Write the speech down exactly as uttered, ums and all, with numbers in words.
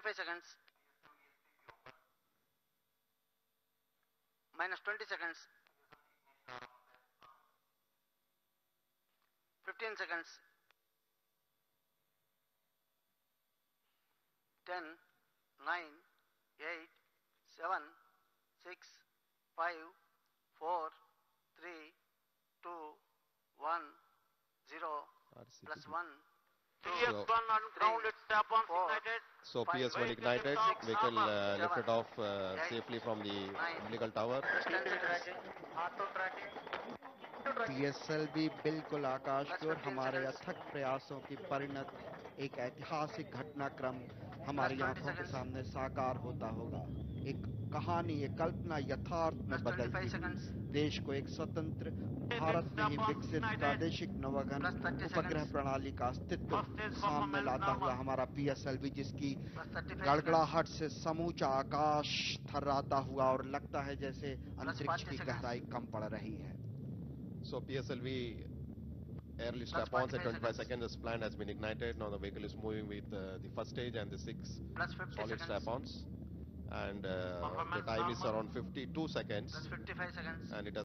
twenty-five seconds. Minus twenty seconds. fifteen seconds. ten, nine, eight, seven, six, five, four, three, two, one, zero, plus one. P S one on ground, it's strap-ons ignited. So P S one ignited, vehicle uh, lifted off uh, safely from the umbilical tower. Auto tracking. P S L V बिल्कुल आकाश की ओर हमारे अथक प्रयासों की परिणत एक ऐतिहासिक घटनाक्रम हमारी आंखों के सामने साकार होता होगा। एक कहानी, एक कल्पना यथार्थ में बदलती हुई देश को एक स्वतंत्र भारत में ही विकसित प्रादेशिक नवागन उपग्रह प्रणाली का अस्तित्व सामने लाता हुआ हमारा पी एस एल वी, जिसकी गड़गड़ाहट से समूचा आकाश थर्राता हुआ और लगता है जैसे अंतरिक्ष की गहराई कम पड़ रही है। So P S L V airlift strap-ons at twenty-five seconds, this plant has been ignited. Now the vehicle is moving with uh, the first stage and the six solid strap-ons. And uh, the time is around fifty-two seconds. fifty-five seconds. And it has